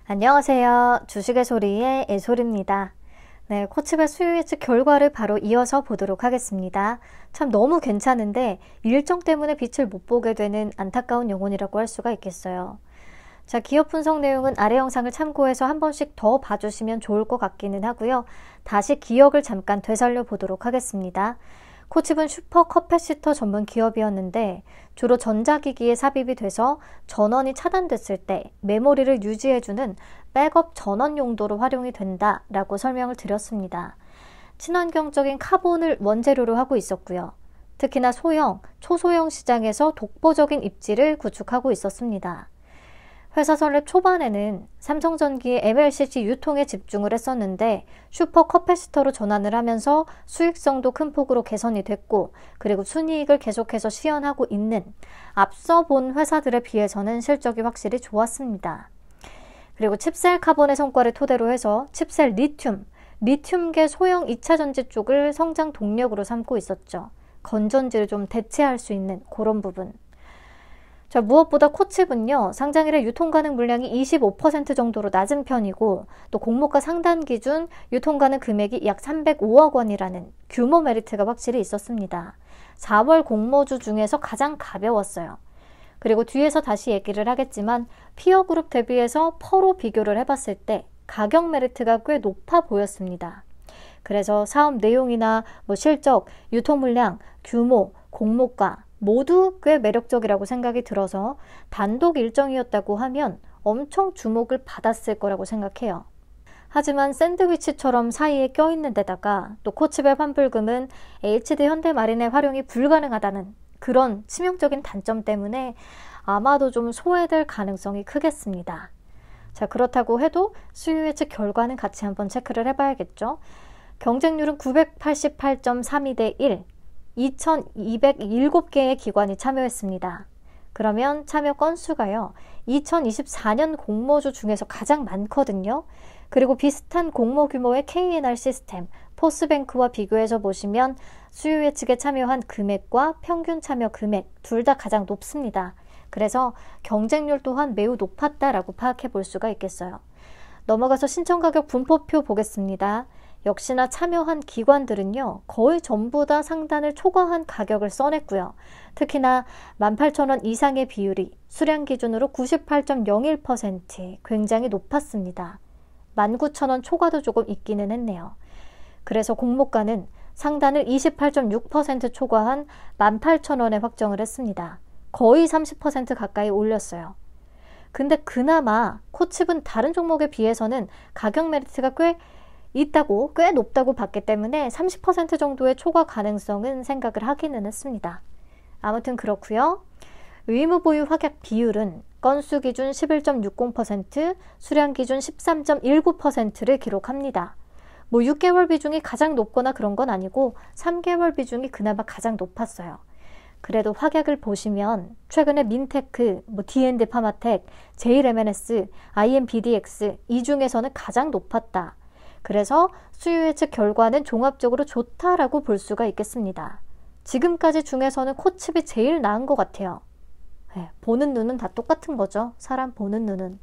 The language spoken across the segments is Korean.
안녕하세요. 주식의 소리의 애솔입니다. 네, 코치배 수요 예측 결과를 바로 이어서 보도록 하겠습니다. 참 너무 괜찮은데 일정 때문에 빛을 못 보게 되는 안타까운 영혼이라고 할 수가 있겠어요. 자, 기업 분석 내용은 아래 영상을 참고해서 한 번씩 더 봐주시면 좋을 것 같기는 하고요. 다시 기억을 잠깐 되살려 보도록 하겠습니다. 코칩은 슈퍼 커패시터 전문 기업이었는데 주로 전자기기에 삽입이 돼서 전원이 차단됐을 때 메모리를 유지해주는 백업 전원 용도로 활용이 된다라고 설명을 드렸습니다. 친환경적인 카본을 원재료로 하고 있었고요. 특히나 소형, 초소형 시장에서 독보적인 입지를 구축하고 있었습니다. 회사 설립 초반에는 삼성전기의 MLCC 유통에 집중을 했었는데 슈퍼 커패시터로 전환을 하면서 수익성도 큰 폭으로 개선이 됐고 그리고 순이익을 계속해서 시현하고 있는 앞서 본 회사들에 비해서는 실적이 확실히 좋았습니다. 그리고 칩셀 카본의 성과를 토대로 해서 칩셀 리튬계 소형 2차 전지 쪽을 성장 동력으로 삼고 있었죠. 건전지를 좀 대체할 수 있는 그런 부분. 자, 무엇보다 코칩은요, 상장일에 유통 가능 물량이 25% 정도로 낮은 편이고 또 공모가 상단 기준 유통 가능 금액이 약 305억 원이라는 규모 메리트가 확실히 있었습니다. 4월 공모주 중에서 가장 가벼웠어요. 그리고 뒤에서 다시 얘기를 하겠지만 피어그룹 대비해서 퍼로 비교를 해봤을 때 가격 메리트가 꽤 높아 보였습니다. 그래서 사업 내용이나 실적, 유통 물량, 규모, 공모가 모두 꽤 매력적이라고 생각이 들어서 단독 일정이었다고 하면 엄청 주목을 받았을 거라고 생각해요. 하지만 샌드위치처럼 사이에 껴있는 데다가 또 코칩의 환불금은 HD 현대마린의 활용이 불가능하다는 그런 치명적인 단점 때문에 아마도 좀 소외될 가능성이 크겠습니다. 자, 그렇다고 해도 수요 예측 결과는 같이 한번 체크를 해봐야겠죠. 경쟁률은 988.32 대 1. 2207개의 기관이 참여했습니다. 그러면 참여 건수가요. 2024년 공모주 중에서 가장 많거든요. 그리고 비슷한 공모 규모의 KNR 시스템, 포스뱅크와 비교해서 보시면 수요 예측에 참여한 금액과 평균 참여 금액 둘 다 가장 높습니다. 그래서 경쟁률 또한 매우 높았다라고 파악해 볼 수가 있겠어요. 넘어가서 신청가격 분포표 보겠습니다. 역시나 참여한 기관들은요, 거의 전부 다 상단을 초과한 가격을 써냈고요. 특히나 18,000원 이상의 비율이 수량 기준으로 98.01% 굉장히 높았습니다. 19,000원 초과도 조금 있기는 했네요. 그래서 공모가는 상단을 28.6% 초과한 18,000원에 확정을 했습니다. 거의 30% 가까이 올렸어요. 근데 그나마 코칩은 다른 종목에 비해서는 가격 메리트가 꽤 높다고 봤기 때문에 30% 정도의 초과 가능성은 생각을 하기는 했습니다. 아무튼 그렇고요. 의무 보유 확약 비율은 건수 기준 11.60%, 수량 기준 13.19%를 기록합니다. 6개월 비중이 가장 높거나 그런 건 아니고 3개월 비중이 그나마 가장 높았어요. 그래도 확약을 보시면 최근에 민테크, D&D 파마텍, 제일MNS, IMBDX 이 중에서는 가장 높았다. 그래서 수요 예측 결과는 종합적으로 좋다라고 볼 수가 있겠습니다. 지금까지 중에서는 코칩이 제일 나은 것 같아요. 네, 보는 눈은 다 똑같은 거죠. 사람 보는 눈은.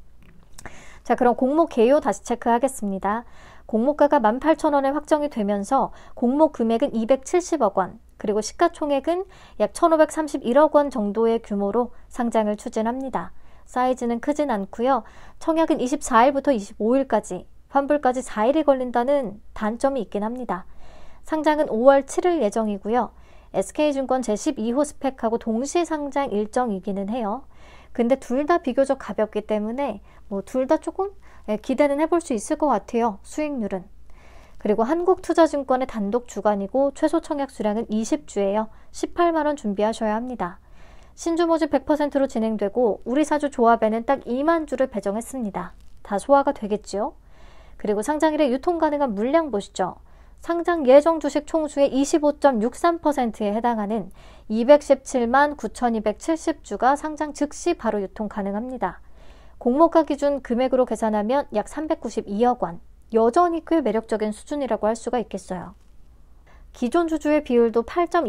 자, 그럼 공모 개요 다시 체크하겠습니다. 공모가가 18,000원에 확정이 되면서 공모 금액은 270억 원, 그리고 시가총액은 약 1,531억 원 정도의 규모로 상장을 추진합니다. 사이즈는 크진 않고요. 청약은 24일부터 25일까지, 환불까지 4일이 걸린다는 단점이 있긴 합니다. 상장은 5월 7일 예정이고요. SK증권 제12호 스펙하고 동시 상장 일정이기는 해요. 근데 둘 다 비교적 가볍기 때문에 둘 다 조금 기대는 해볼 수 있을 것 같아요. 수익률은. 그리고 한국투자증권의 단독 주관이고 최소 청약 수량은 20주예요. 18만 원 준비하셔야 합니다. 신주 모집 100%로 진행되고 우리 사주 조합에는 딱 2만 주를 배정했습니다. 다 소화가 되겠죠? 그리고 상장일에 유통 가능한 물량 보시죠. 상장 예정 주식 총수의 25.63%에 해당하는 217만 9,270주가 상장 즉시 바로 유통 가능합니다. 공모가 기준 금액으로 계산하면 약 392억 원. 여전히 꽤 매력적인 수준이라고 할 수가 있겠어요. 기존 주주의 비율도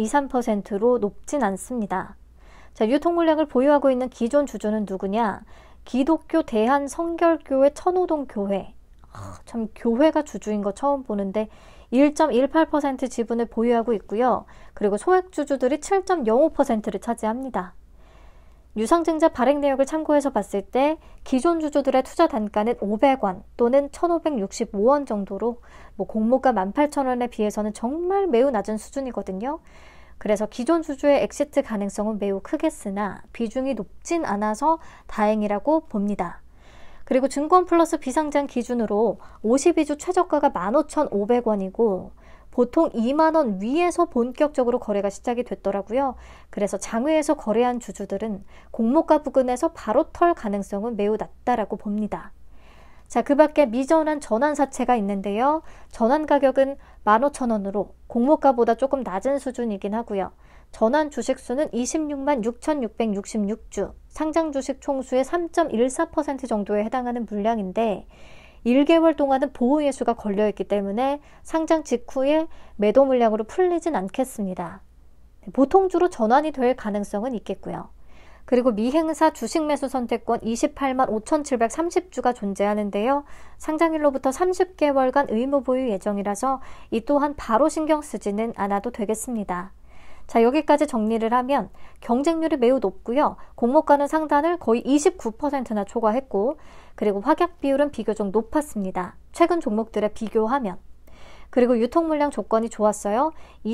8.23%로 높진 않습니다. 자, 유통 물량을 보유하고 있는 기존 주주는 누구냐? 기독교 대한성결교회 천호동교회, 참 교회가 주주인 거 처음 보는데 1.18% 지분을 보유하고 있고요. 그리고 소액주주들이 7.05%를 차지합니다. 유상증자 발행 내역을 참고해서 봤을 때 기존 주주들의 투자 단가는 500원 또는 1,565원 정도로 공모가 18,000원에 비해서는 정말 매우 낮은 수준이거든요. 그래서 기존 주주의 엑시트 가능성은 매우 크겠으나 비중이 높진 않아서 다행이라고 봅니다. 그리고 증권 플러스 비상장 기준으로 52주 최저가가 15,500원이고 보통 2만원 위에서 본격적으로 거래가 시작이 됐더라고요. 그래서 장외에서 거래한 주주들은 공모가 부근에서 바로 털 가능성은 매우 낮다라고 봅니다. 자, 그 밖에 미전환 전환사채가 있는데요. 전환 가격은 15,000원으로 공모가보다 조금 낮은 수준이긴 하고요. 전환 주식수는 26만 6,666주, 상장 주식 총수의 3.14% 정도에 해당하는 물량인데 1개월 동안은 보호 예수가 걸려있기 때문에 상장 직후에 매도 물량으로 풀리진 않겠습니다. 보통주로 전환이 될 가능성은 있겠고요. 그리고 미행사 주식 매수 선택권 28만 5,730주가 존재하는데요. 상장일로부터 30개월간 의무 보유 예정이라서 이 또한 바로 신경 쓰지는 않아도 되겠습니다. 자, 여기까지 정리를 하면 경쟁률이 매우 높고요. 공모가는 상단을 거의 29%나 초과했고 그리고 확약 비율은 비교적 높았습니다. 최근 종목들에 비교하면. 그리고 유통물량 조건이 좋았어요.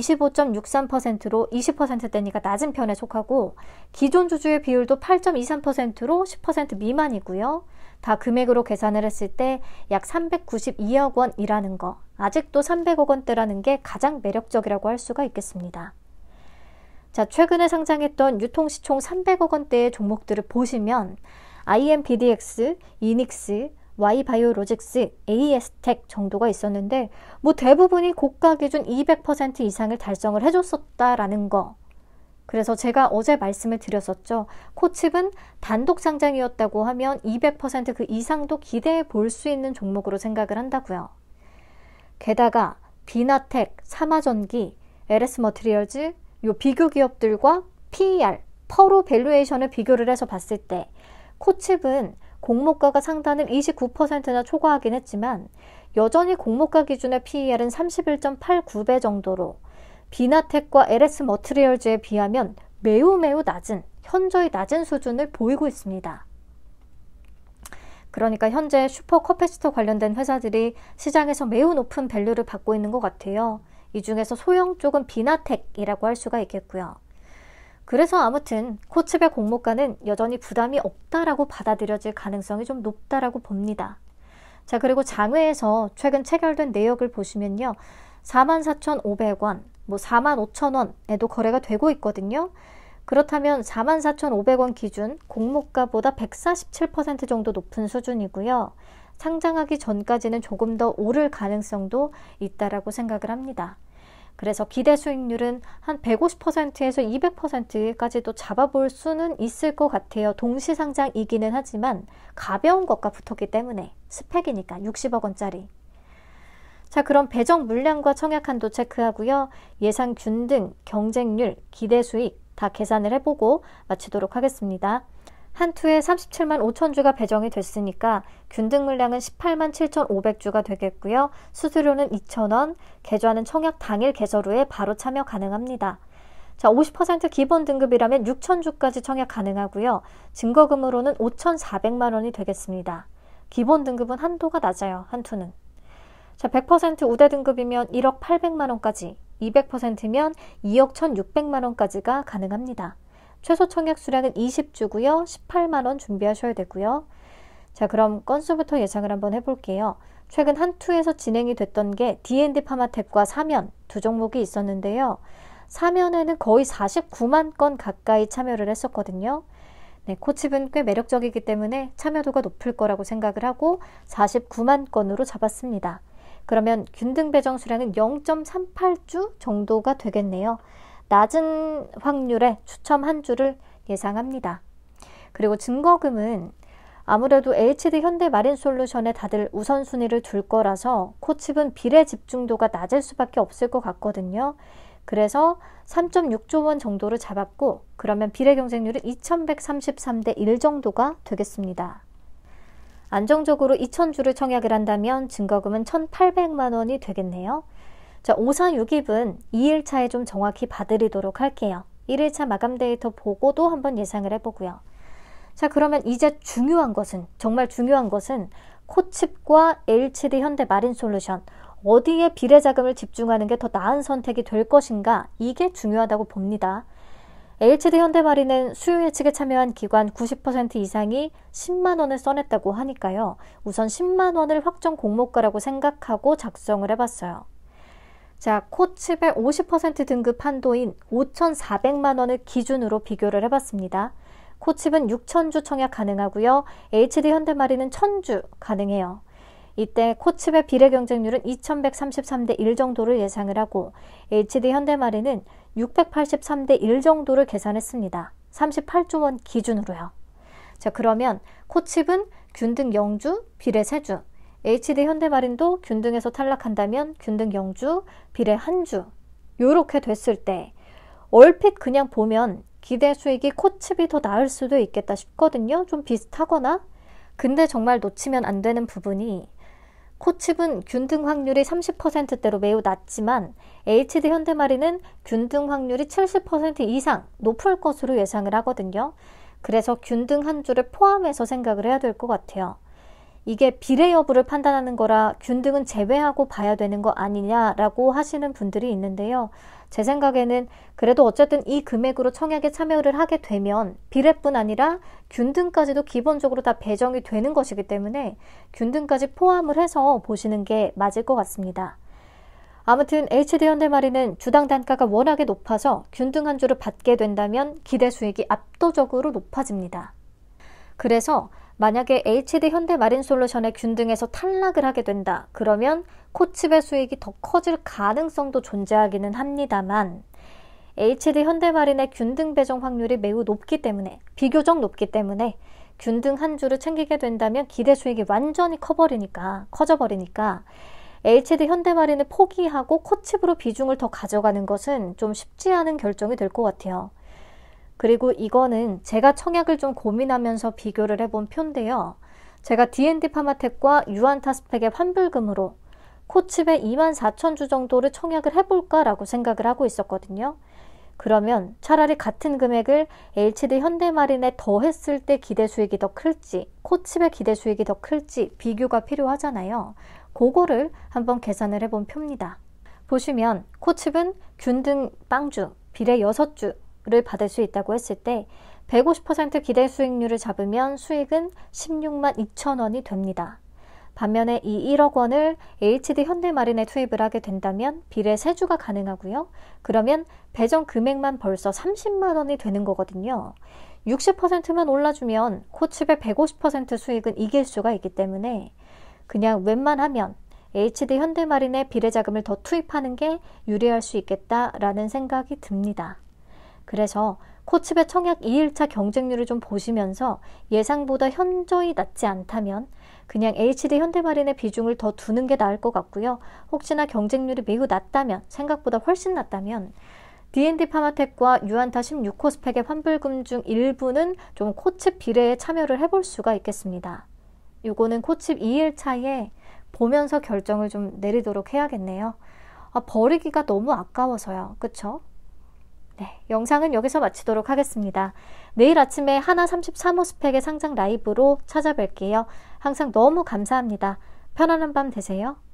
25.63%로 20%대니까 낮은 편에 속하고 기존 주주의 비율도 8.23%로 10% 미만이고요. 다 금액으로 계산을 했을 때 약 392억 원이라는 거. 아직도 300억 원대라는 게 가장 매력적이라고 할 수가 있겠습니다. 자, 최근에 상장했던 유통시총 300억 원대의 종목들을 보시면 IMPDX, 이닉스, Y바이오로직스, AS텍 정도가 있었는데 대부분이 고가 기준 200% 이상을 달성을 해줬었다라는 거. 그래서 제가 어제 말씀을 드렸었죠. 코칩은 단독 상장이었다고 하면 200% 그 이상도 기대해 볼 수 있는 종목으로 생각을 한다고요. 게다가 비나텍, 사마전기, LS머티리얼즈 요 비교 기업들과 PER, 퍼로 밸류에이션을 비교를 해서 봤을 때 코칩은 공모가가 상단을 29%나 초과하긴 했지만 여전히 공모가 기준의 PER은 31.89배 정도로 비나텍과 LS머티리얼즈에 비하면 매우 낮은, 현저히 낮은 수준을 보이고 있습니다. 그러니까 현재 슈퍼커패시터 관련된 회사들이 시장에서 매우 높은 밸류를 받고 있는 것 같아요. 이 중에서 소형 쪽은 비나텍이라고 할 수가 있겠고요. 그래서 아무튼 코칩의 공모가는 여전히 부담이 없다라고 받아들여질 가능성이 좀 높다라고 봅니다. 자, 그리고 장외에서 최근 체결된 내역을 보시면요. 44,500원, 45,000원에도 거래가 되고 있거든요. 그렇다면 44,500원 기준 공모가보다 147% 정도 높은 수준이고요. 상장하기 전까지는 조금 더 오를 가능성도 있다라고 생각을 합니다. 그래서 기대 수익률은 한 150%에서 200%까지도 잡아볼 수는 있을 것 같아요. 동시상장이기는 하지만 가벼운 것과 붙었기 때문에 스펙이니까 60억 원짜리. 자, 그럼 배정 물량과 청약 한도 체크하고요. 예상 균등, 경쟁률, 기대 수익 다 계산을 해보고 마치도록 하겠습니다. 한 투에 37만 5천 주가 배정이 됐으니까 균등 물량은 18만 7,500주가 되겠고요. 수수료는 2,000원, 계좌는 청약 당일 개설 후에 바로 참여 가능합니다. 자, 50% 기본 등급이라면 6,000주까지 청약 가능하고요. 증거금으로는 5,400만 원이 되겠습니다. 기본 등급은 한도가 낮아요. 한 투는. 자, 100% 우대 등급이면 1억 800만 원까지, 200%면 2억 1,600만 원까지가 가능합니다. 최소 청약 수량은 20주고요. 18만 원 준비하셔야 되고요. 자, 그럼 건수부터 예상을 한번 해볼게요. 최근 한 투에서 진행이 됐던 게 D&D 파마텍과 사면 두 종목이 있었는데요. 사면에는 거의 49만 건 가까이 참여를 했었거든요. 네, 코칩은 꽤 매력적이기 때문에 참여도가 높을 거라고 생각을 하고 49만 건으로 잡았습니다. 그러면 균등 배정 수량은 0.38주 정도가 되겠네요. 낮은 확률의 추첨 한 주를 예상합니다. 그리고 증거금은 아무래도 HD 현대마린솔루션에 다들 우선순위를 둘 거라서 코칩은 비례 집중도가 낮을 수밖에 없을 것 같거든요. 그래서 3.6조 원 정도를 잡았고 그러면 비례 경쟁률은 2133대 1 정도가 되겠습니다. 안정적으로 2000주를 청약을 한다면 증거금은 1,800만 원이 되겠네요. 자, 546입은 2일차에 좀 정확히 봐드리도록 할게요. 1일차 마감 데이터 보고도 한번 예상을 해보고요. 자, 그러면 이제 중요한 것은, 정말 중요한 것은 코칩과 LCD 현대마린솔루션 어디에 비례 자금을 집중하는 게 더 나은 선택이 될 것인가, 이게 중요하다고 봅니다. LCD 현대마린은 수요 예측에 참여한 기관 90% 이상이 10만 원을 써냈다고 하니까요. 우선 10만 원을 확정 공모가라고 생각하고 작성을 해봤어요. 자, 코칩의 50% 등급 한도인 5,400만 원을 기준으로 비교를 해봤습니다. 코칩은 6,000주 청약 가능하고요. HD 현대마린은 1,000주 가능해요. 이때 코칩의 비례 경쟁률은 2133대 1 정도를 예상을 하고 HD 현대마린은 683대 1 정도를 계산했습니다. 38조 원 기준으로요. 자, 그러면 코칩은 균등 0주, 비례 3주, HD 현대마린도 균등에서 탈락한다면 균등 0주, 비례 1주 요렇게 됐을 때 얼핏 그냥 보면 기대 수익이 코칩이 더 나을 수도 있겠다 싶거든요. 좀 비슷하거나. 근데 정말 놓치면 안 되는 부분이 코칩은 균등 확률이 30%대로 매우 낮지만 HD 현대마린은 균등 확률이 70% 이상 높을 것으로 예상을 하거든요. 그래서 균등 한 주를 포함해서 생각을 해야 될 것 같아요. 이게 비례 여부를 판단하는 거라 균등은 제외하고 봐야 되는 거 아니냐라고 하시는 분들이 있는데요. 제 생각에는 그래도 어쨌든 이 금액으로 청약에 참여를 하게 되면 비례뿐 아니라 균등까지도 기본적으로 다 배정이 되는 것이기 때문에 균등까지 포함을 해서 보시는 게 맞을 것 같습니다. 아무튼 HD 현대마린은 주당 단가가 워낙에 높아서 균등 한 주를 받게 된다면 기대 수익이 압도적으로 높아집니다. 그래서 만약에 HD 현대마린솔루션의 균등에서 탈락을 하게 된다. 그러면 코칩의 수익이 더 커질 가능성도 존재하기는 합니다만 HD 현대마린의 균등 배정 확률이 매우 높기 때문에, 비교적 높기 때문에 균등 한 주를 챙기게 된다면 기대 수익이 완전히 커져버리니까 HD 현대마린을 포기하고 코칩으로 비중을 더 가져가는 것은 좀 쉽지 않은 결정이 될 것 같아요. 그리고 이거는 제가 청약을 좀 고민하면서 비교를 해본 표인데요. 제가 D&D 파마텍과 유안타 스펙의 환불금으로 코칩의 24,000주 정도를 청약을 해볼까라고 생각을 하고 있었거든요. 그러면 차라리 같은 금액을 HD 현대마린에 더했을 때 기대 수익이 더 클지, 코칩의 기대 수익이 더 클지 비교가 필요하잖아요. 그거를 한번 계산을 해본 표입니다. 보시면 코칩은 균등 빵주, 비례 6주, 를 받을 수 있다고 했을 때 150% 기대 수익률을 잡으면 수익은 16만 2천 원이 됩니다. 반면에 이 1억 원을 HD 현대마린에 투입을 하게 된다면 비례 3주가 가능하고요. 그러면 배정 금액만 벌써 30만 원이 되는 거거든요. 60%만 올라주면 코칩의 150% 수익은 이길 수가 있기 때문에 그냥 웬만하면 HD 현대마린에 비례 자금을 더 투입하는 게 유리할 수 있겠다라는 생각이 듭니다. 그래서 코칩의 청약 2일차 경쟁률을 좀 보시면서 예상보다 현저히 낮지 않다면 그냥 HD 현대마린의 비중을 더 두는 게 나을 것 같고요. 혹시나 경쟁률이 매우 낮다면, 생각보다 훨씬 낮다면 D&D 파마텍과 유안타 16호 스펙의 환불금 중 일부는 좀 코칩 비례에 참여를 해볼 수가 있겠습니다. 요거는 코칩 2일차에 보면서 결정을 좀 내리도록 해야겠네요. 버리기가 너무 아까워서요. 그쵸? 네, 영상은 여기서 마치도록 하겠습니다. 내일 아침에 하나 33호 스펙의 상장 라이브로 찾아뵐게요. 항상 너무 감사합니다. 편안한 밤 되세요.